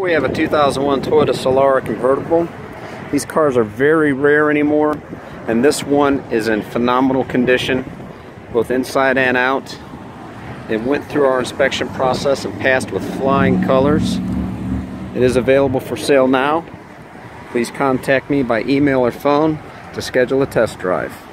We have a 2001 Toyota Solara convertible. These cars are very rare anymore, and this one is in phenomenal condition, both inside and out. It went through our inspection process and passed with flying colors. It is available for sale now. Please contact me by email or phone to schedule a test drive.